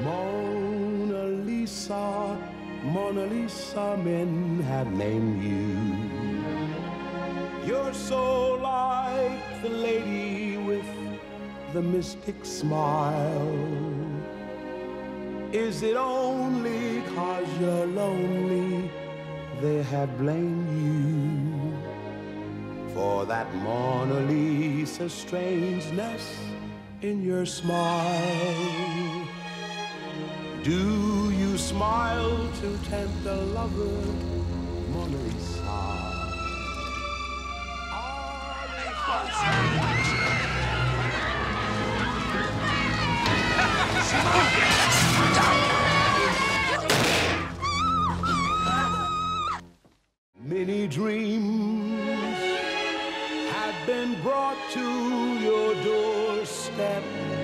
Mona Lisa, Mona Lisa, men have named you. You're so like the lady with the mystic smile. Is it only 'cause you're lonely they have blamed you for that Mona Lisa strangeness in your smile? Do you smile to tempt a lover, Mona Lisa? Many dreams have been brought to your doorstep.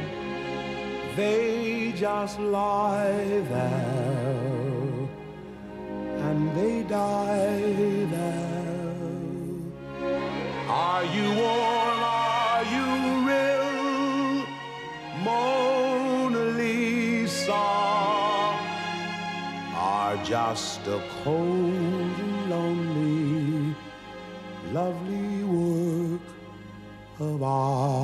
They just lie there and they die there. Are you warm? Are you real, Mona Lisa? Are just a cold and lonely, lovely work of art.